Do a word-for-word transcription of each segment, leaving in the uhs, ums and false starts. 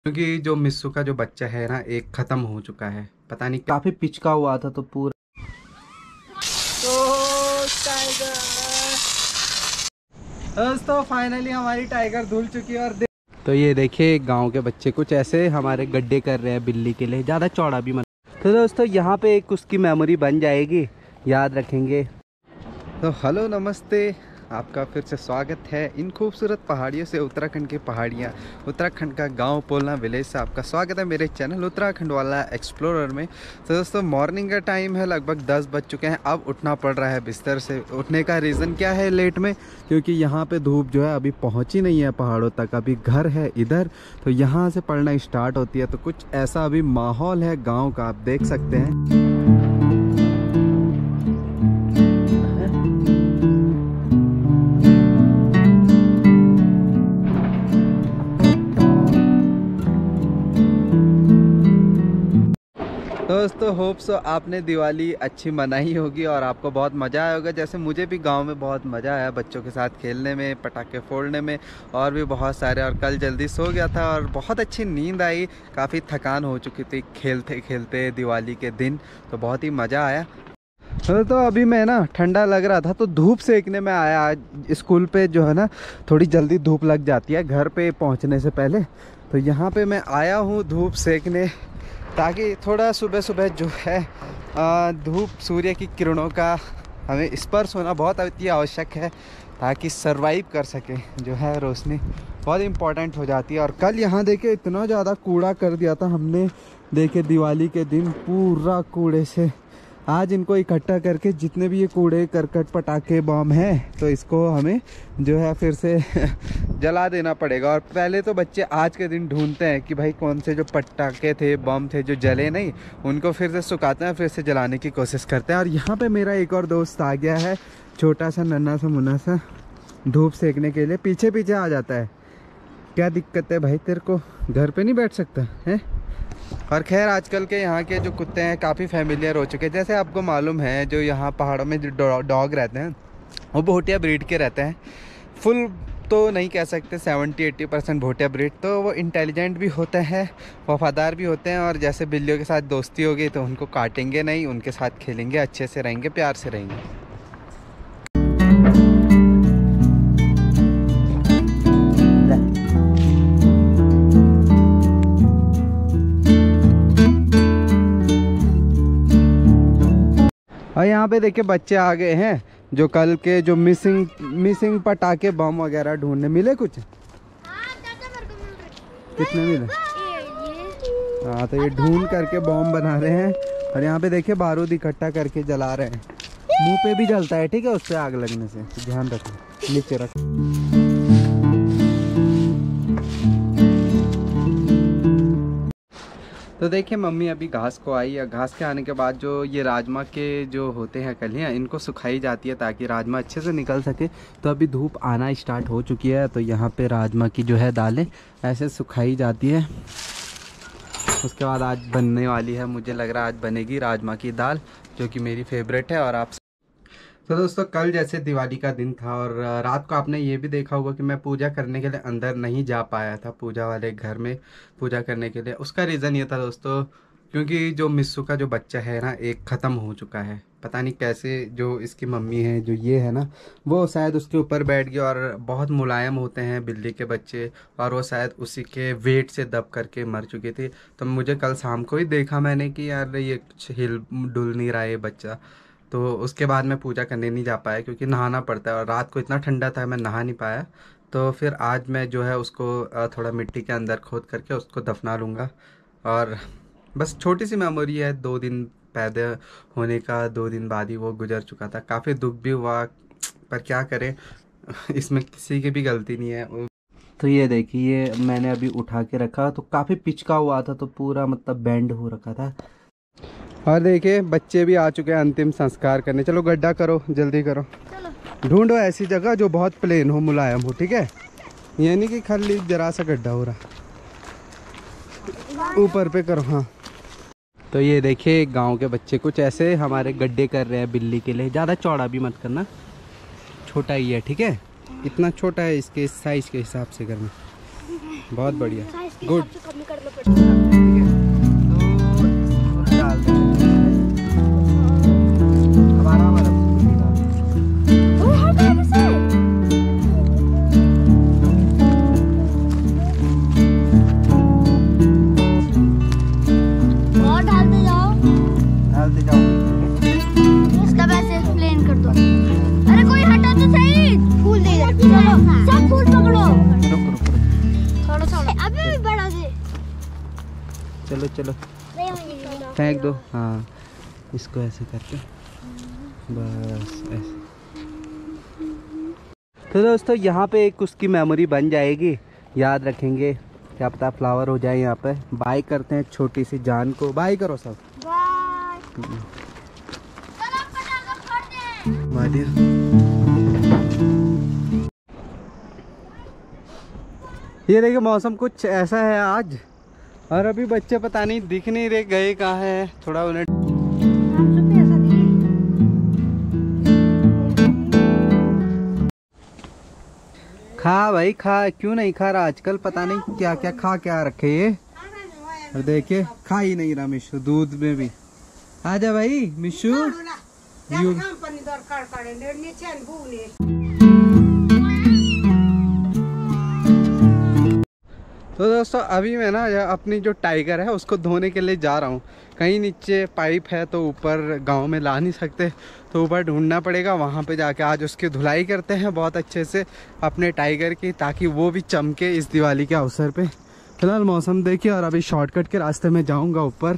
क्योंकि जो मिस्सू का जो बच्चा है ना एक खत्म हो चुका है, पता नहीं काफी पिचका हुआ था तो पूरा तो टाइगर दोस्तों फाइनली हमारी टाइगर धुल चुकी है। और दे... तो ये देखिए गांव के बच्चे कुछ ऐसे हमारे गड्ढे कर रहे हैं बिल्ली के लिए, ज़्यादा चौड़ा भी मत। तो दोस्तों यहाँ पे एक उसकी मेमोरी बन जाएगी, याद रखेंगे। तो हेलो नमस्ते, आपका फिर से स्वागत है इन खूबसूरत पहाड़ियों से उत्तराखंड की पहाड़ियाँ, उत्तराखंड का गांव पोलना विलेज से आपका स्वागत है मेरे चैनल उत्तराखंड वाला एक्सप्लोरर में। तो दोस्तों मॉर्निंग का टाइम है, लगभग दस बज चुके हैं। अब उठना पड़ रहा है बिस्तर से। उठने का रीज़न क्या है लेट में, क्योंकि यहाँ पे धूप जो है अभी पहुँची नहीं है पहाड़ों तक, अभी घर है इधर, तो यहाँ से पढ़ना स्टार्ट होती है। तो कुछ ऐसा अभी माहौल है गाँव का, आप देख सकते हैं। दोस्तों होप सो आपने दिवाली अच्छी मनाई होगी और आपको बहुत मज़ा आया होगा, जैसे मुझे भी गांव में बहुत मज़ा आया बच्चों के साथ खेलने में, पटाखे फोड़ने में और भी बहुत सारे। और कल जल्दी सो गया था और बहुत अच्छी नींद आई, काफ़ी थकान हो चुकी थी खेलते खेलते दिवाली के दिन, तो बहुत ही मज़ा आया। तो अभी मैं ना ठंडा लग रहा था तो धूप सेकने में आया। आज स्कूल पे जो है ना थोड़ी जल्दी धूप लग जाती है घर पे पहुँचने से पहले, तो यहाँ पे मैं आया हूँ धूप सेकने, ताकि थोड़ा सुबह सुबह जो है धूप सूर्य की किरणों का हमें स्पर्श होना बहुत अति आवश्यक है, ताकि सरवाइव कर सके। जो है रोशनी बहुत इम्पोर्टेंट हो जाती है। और कल यहाँ देखे इतना ज़्यादा कूड़ा कर दिया था हमने, देखे दिवाली के दिन पूरा कूड़े से। आज इनको इकट्ठा करके जितने भी ये कूड़े करकट पटाखे बम हैं, तो इसको हमें जो है फिर से जला देना पड़ेगा। और पहले तो बच्चे आज के दिन ढूंढते हैं कि भाई कौन से जो पटाखे थे बम थे जो जले नहीं, उनको फिर से सुखाते हैं, फिर से जलाने की कोशिश करते हैं। और यहाँ पे मेरा एक और दोस्त आ गया है, छोटा सा नन्हा सा मुन्ना सा, धूप सेकने के लिए पीछे पीछे आ जाता है। क्या दिक्कत है भाई तेरे को, घर पर नहीं बैठ सकता है? और खैर आजकल के यहाँ के जो कुत्ते हैं काफ़ी फेमिलियर हो चुके हैं। जैसे आपको मालूम है जो यहाँ पहाड़ों में जो डॉग रहते हैं वो भोटिया ब्रीड के रहते हैं। फुल तो नहीं कह सकते, seventy eighty percent Bhotia breed. तो वो इंटेलिजेंट भी होते हैं, वफादार भी होते हैं। और जैसे बिल्लियों के साथ दोस्ती होगी तो उनको काटेंगे नहीं, उनके साथ खेलेंगे, अच्छे से रहेंगे, प्यार से रहेंगे। और यहाँ पे देखिए बच्चे आ गए हैं जो कल के जो मिसिंग मिसिंग पटाखे बम वगैरह ढूंढने मिले कुछ। कितने मिले? हाँ तो ये ढूंढ करके बम बना रहे हैं। और यहाँ पे देखिए बारूद इकट्ठा करके जला रहे हैं। मुंह पे भी जलता है, ठीक है, उससे आग लगने से तो ध्यान रखो, नीचे रखो। तो देखिए मम्मी अभी घास को आई है, घास के आने के बाद जो ये राजमा के जो होते हैं कलियाँ, इनको सुखाई जाती है ताकि राजमा अच्छे से निकल सके। तो अभी धूप आना स्टार्ट हो चुकी है, तो यहाँ पे राजमा की जो है दालें ऐसे सुखाई जाती है। उसके बाद आज बनने वाली है, मुझे लग रहा है आज बनेगी राजमा की दाल, जो कि मेरी फेवरेट है। और आप तो दोस्तों कल जैसे दिवाली का दिन था और रात को आपने ये भी देखा होगा कि मैं पूजा करने के लिए अंदर नहीं जा पाया था, पूजा वाले घर में पूजा करने के लिए। उसका रीज़न ये था दोस्तों, क्योंकि जो मिस्सू का जो बच्चा है ना एक ख़त्म हो चुका है। पता नहीं कैसे जो इसकी मम्मी है जो ये है ना, वो शायद उसके ऊपर बैठ गई। और बहुत मुलायम होते हैं बिल्ली के बच्चे, और वो शायद उसी के वेट से दब करके मर चुकी थी। तो मुझे कल शाम को ही देखा मैंने कि यार ये कुछ हिल डुल नहीं रहा है ये बच्चा। तो उसके बाद मैं पूजा करने नहीं जा पाया क्योंकि नहाना पड़ता है, और रात को इतना ठंडा था मैं नहा नहीं पाया। तो फिर आज मैं जो है उसको थोड़ा मिट्टी के अंदर खोद करके उसको दफना लूँगा। और बस छोटी सी मेमोरी है, दो दिन पैदा होने का दो दिन बाद ही वो गुजर चुका था। काफ़ी दुख भी हुआ, पर क्या करें, इसमें किसी की भी गलती नहीं है। तो ये देखिए ये मैंने अभी उठा के रखा, तो काफ़ी पिचका हुआ था, तो पूरा मतलब बैंड हो रखा था। और देखिए बच्चे भी आ चुके हैं अंतिम संस्कार करने। चलो गड्ढा करो, जल्दी करो, ढूंढो ऐसी जगह जो बहुत प्लेन हो, मुलायम हो, ठीक है, ये नहीं कि खाली जरा सा गड्ढा हो रहा, ऊपर पे करो। हाँ तो ये देखिए गांव के बच्चे कुछ ऐसे हमारे गड्ढे कर रहे हैं बिल्ली के लिए। ज़्यादा चौड़ा भी मत करना, छोटा ही है, ठीक है, इतना छोटा है, इसके साइज के हिसाब से करना। बहुत बढ़िया। गुड कमी करना पड़ेगा। चलो चलो फेंक दो। हाँ इसको ऐसे करके बस ऐसे। तो दोस्तों यहाँ पे एक उसकी मेमोरी बन जाएगी, याद रखेंगे। क्या पता फ्लावर हो जाए यहाँ पे। बाय करते हैं छोटी सी जान को। बाय करो सब। बाय। ये देखिए मौसम कुछ ऐसा है आज, और अभी बच्चे पता नहीं दिख नहीं रहे, गए कहाँ है। थोड़ा उन्हें खा भाई खा, क्यों नहीं खा रहा आजकल, पता नहीं क्या क्या खा क्या रखे ये। और देखिए खा ही नहीं रहा मिशु, दूध में भी। आजा भाई मिशु। यू तो दोस्तों अभी मैं ना अपनी जो टाइगर है उसको धोने के लिए जा रहा हूँ। कहीं नीचे पाइप है तो ऊपर गांव में ला नहीं सकते, तो ऊपर ढूंढना पड़ेगा। वहाँ पे जाके आज उसकी धुलाई करते हैं बहुत अच्छे से अपने टाइगर की, ताकि वो भी चमके इस दिवाली के अवसर पे। फिलहाल मौसम देखिए, और अभी शॉर्टकट के रास्ते में जाऊँगा ऊपर।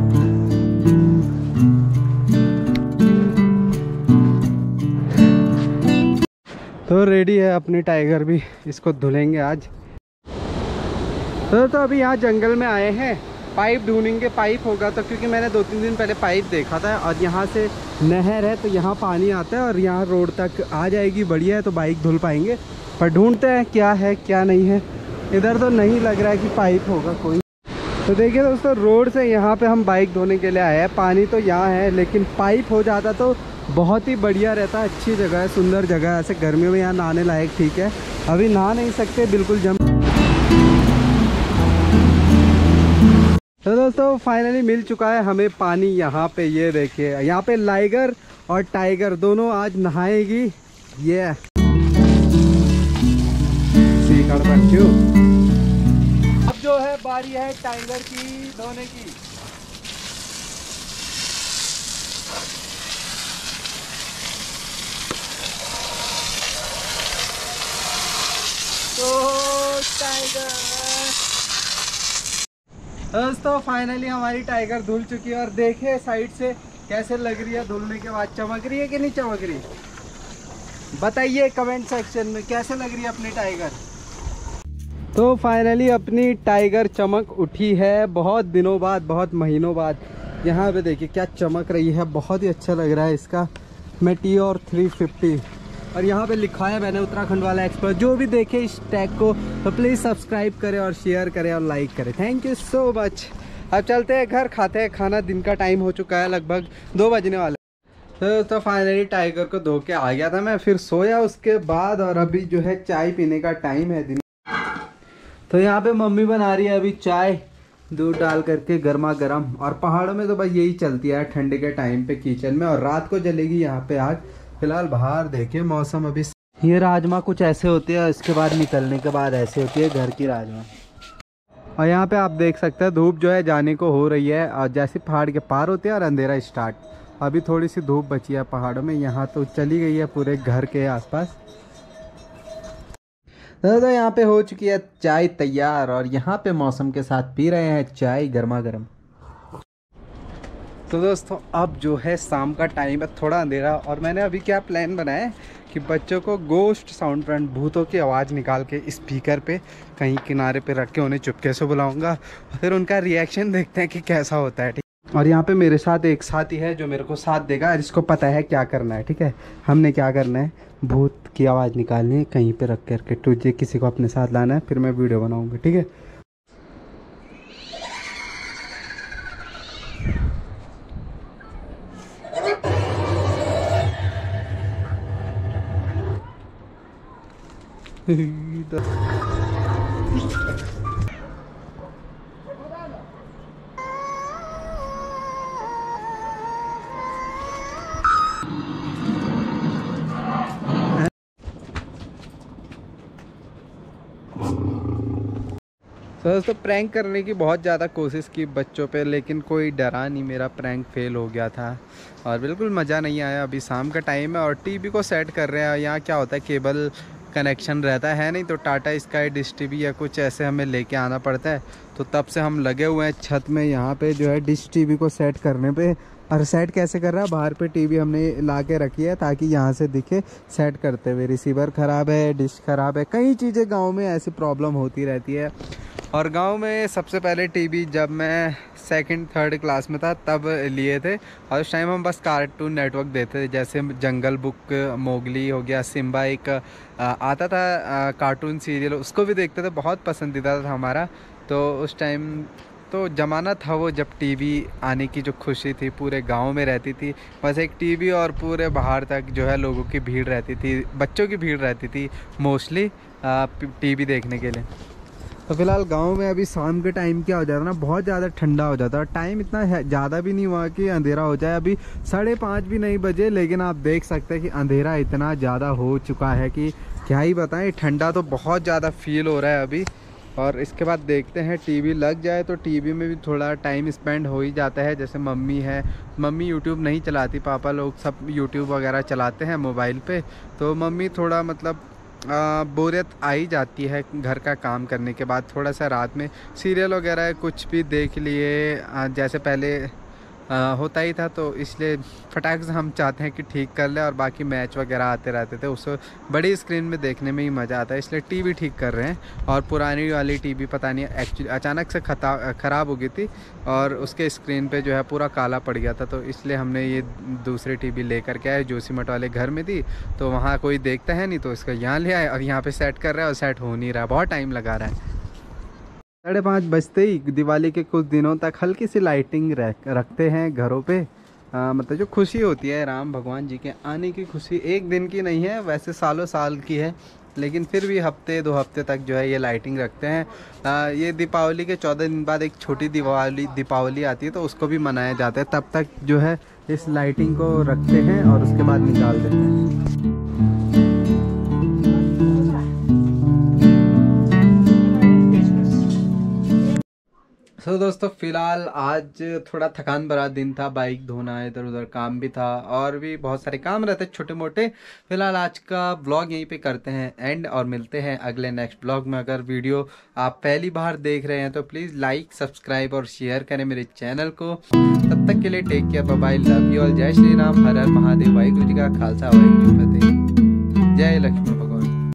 तो रेडी है अपनी टाइगर भी, इसको धुलेंगे आज। तो, तो अभी यहाँ जंगल में आए हैं, पाइप ढूंढेंगे। पाइप होगा तो, क्योंकि मैंने दो तीन दिन पहले पाइप देखा था, और यहाँ से नहर है तो यहाँ पानी आता है और यहाँ रोड तक आ जाएगी। बढ़िया है, तो बाइक धुल पाएंगे। पर ढूंढते हैं क्या है क्या नहीं है। इधर तो नहीं लग रहा है कि पाइप होगा कोई। तो देखिए दोस्तों, रोड से यहाँ पे हम बाइक धोने के लिए आए हैं। पानी तो यहाँ है, लेकिन पाइप हो जाता तो बहुत ही बढ़िया रहता। अच्छी जगह है, सुंदर जगह है। ऐसे गर्मियों में यहाँ नहाने लायक ठीक है। अभी नहा नहीं सकते, बिल्कुल जम। तो दोस्तों फाइनली मिल चुका है हमें पानी यहाँ पे। ये देखिए यहाँ पे लाइगर और टाइगर दोनों आज नहाएगी। ये अब जो है बारी है टाइगर की धोने की। तो टाइगर दोस्तों फाइनली हमारी टाइगर धुल चुकी है, और देखिए साइड से कैसे लग रही है धुलने के बाद। चमक रही है कि नहीं चमक रही, बताइए कमेंट सेक्शन में कैसे लग रही है अपनी टाइगर। तो फाइनली अपनी टाइगर चमक उठी है बहुत दिनों बाद, बहुत महीनों बाद। यहाँ पे देखिए क्या चमक रही है, बहुत ही अच्छा लग रहा है इसका मेटियोर थ्री फिफ्टी। और यहाँ पे लिखा है मैंने उत्तराखंड वाला एक्सपर्ट। जो भी देखे इस टैग को तो प्लीज़ सब्सक्राइब करें और शेयर करें और लाइक करें। Thank you so much. अब चलते हैं घर, खाते हैं खाना। दिन का टाइम हो चुका है, लगभग दो बजने वाला। तो, तो फाइनली टाइगर को धो के आ गया था मैं, फिर सोया उसके बाद। और अभी जो है चाय पीने का टाइम है दिन। तो यहाँ पे मम्मी बना रही है अभी चाय, दूध डाल करके गर्मा गर्म। और पहाड़ों में तो भाई यही चलती है ठंडे के टाइम पे किचन में, और रात को जलेगी यहाँ पे आग। फिलहाल बाहर देखिए मौसम अभी। ये राजमा कुछ ऐसे होते हैं, इसके बाद निकलने के बाद ऐसे होती है घर की राजमा। और यहाँ पे आप देख सकते हैं धूप जो है जाने को हो रही है, और जैसे पहाड़ के पार होते हैं और अंधेरा स्टार्ट। अभी थोड़ी सी धूप बची है पहाड़ों में, यहाँ तो चली गई है पूरे घर के आसपास। तो यहाँ पे हो चुकी है चाय तैयार, और यहाँ पे मौसम के साथ पी रहे हैं चाय गर्मा गर्म। तो दोस्तों अब जो है शाम का टाइम है, थोड़ा अंधेरा, और मैंने अभी क्या प्लान बनाया है कि बच्चों को गोस्ट साउंड फ्रेंड भूतों की आवाज़ निकाल के स्पीकर पे कहीं किनारे पे रख के उन्हें चुपके से बुलाऊंगा, फिर उनका रिएक्शन देखते हैं कि कैसा होता है। ठीक। और यहाँ पे मेरे साथ एक साथी है जो मेरे को साथ देगा, जिसको पता है क्या करना है। ठीक है, हमने क्या करना है, भूत की आवाज़ निकालनी है कहीं पे रख करके। तुझे किसी को अपने साथ लाना है, फिर मैं वीडियो बनाऊँगा। ठीक है। तो दोस्तों प्रैंक करने की बहुत ज़्यादा कोशिश की बच्चों पे, लेकिन कोई डरा नहीं, मेरा प्रैंक फेल हो गया था और बिल्कुल मज़ा नहीं आया। अभी शाम का टाइम है और टीवी को सेट कर रहे हैं। यहाँ क्या होता है, केबल कनेक्शन रहता है नहीं, तो टाटा स्काई डिश टीवी या कुछ ऐसे हमें लेके आना पड़ता है। तो तब से हम लगे हुए हैं छत में यहाँ पे जो है डिश टीवी को सेट करने पे। और सेट कैसे कर रहा है, बाहर पे टीवी हमने ला के रखी है ताकि यहाँ से दिखे सेट करते हुए। रिसीवर ख़राब है, डिश ख़राब है, कई चीज़ें गांव में ऐसी प्रॉब्लम होती रहती है। और गांव में सबसे पहले टीवी जब मैं सेकंड थर्ड क्लास में था तब लिए थे, और उस टाइम हम बस कार्टून नेटवर्क देते थे, जैसे जंगल बुक, मोगली हो गया, सिम्बा एक आता था कार्टून सीरियल, उसको भी देखते थे, बहुत पसंदीदा था हमारा। तो उस टाइम तो ज़माना था वो जब टीवी आने की जो खुशी थी पूरे गांव में रहती थी। बस एक टीवी और पूरे बाहर तक जो है लोगों की भीड़ रहती थी, बच्चों की भीड़ रहती थी मोस्टली टीवी देखने के लिए। तो फिलहाल गांव में अभी शाम के टाइम क्या हो जाता है ना, बहुत ज़्यादा ठंडा हो जाता है। टाइम इतना ज़्यादा भी नहीं हुआ कि अंधेरा हो जाए, अभी साढ़े पाँच भी नहीं बजे, लेकिन आप देख सकते हैं कि अंधेरा इतना ज़्यादा हो चुका है कि क्या ही बताएं। ठंडा तो बहुत ज़्यादा फील हो रहा है अभी। और इसके बाद देखते हैं टीवी लग जाए तो टीवी में भी थोड़ा टाइम स्पेंड हो ही जाता है। जैसे मम्मी है, मम्मी यूट्यूब नहीं चलाती, पापा लोग सब यूट्यूब वगैरह चलाते हैं मोबाइल पे। तो मम्मी थोड़ा मतलब बोरियत आ ही जाती है घर का काम करने के बाद। थोड़ा सा रात में सीरियल वगैरह कुछ भी देख लिए, जैसे पहले आ, होता ही था, तो इसलिए फटाक से हम चाहते हैं कि ठीक कर ले। और बाकी मैच वगैरह आते रहते थे, उसको बड़ी स्क्रीन में देखने में ही मज़ा आता है, इसलिए टीवी ठीक कर रहे हैं। और पुरानी वाली टीवी पता नहीं एक्चुअली अचानक से खता ख़राब हो गई थी और उसके स्क्रीन पे जो है पूरा काला पड़ गया था। तो इसलिए हमने ये दूसरी टीवी लेकर के आए, जोशीमठ वाले घर में थी, तो वहाँ कोई देखता है नहीं, तो इसका यहाँ ले आए और यहाँ पर सेट कर रहा है और सेट हो नहीं रहा, बहुत टाइम लगा रहा है। साढ़े पाँच बजते ही दिवाली के कुछ दिनों तक हल्की सी लाइटिंग रखते हैं घरों पे। आ, मतलब जो खुशी होती है राम भगवान जी के आने की खुशी, एक दिन की नहीं है, वैसे सालों साल की है, लेकिन फिर भी हफ्ते दो हफ्ते तक जो है ये लाइटिंग रखते हैं। आ, ये दीपावली के चौदह दिन बाद एक छोटी दिवाली दीपावली आती है, तो उसको भी मनाया जाता है। तब तक जो है इस लाइटिंग को रखते हैं और उसके बाद निकाल देते हैं। तो दोस्तों फिलहाल आज थोड़ा थकान भरा दिन था, बाइक धोना, इधर उधर काम भी था और भी बहुत सारे काम रहते छोटे मोटे। फिलहाल आज का ब्लॉग यहीं पे करते हैं एंड, और मिलते हैं अगले नेक्स्ट ब्लॉग में। अगर वीडियो आप पहली बार देख रहे हैं तो प्लीज़ लाइक, सब्सक्राइब और शेयर करें मेरे चैनल को। तब तक के लिए take care, bye bye, love you all, जय श्री राम, हर हर महादेव, वाहिगुरु जी का खालसा, वाहिगुरु जी की फतेह, जय लक्ष्मी।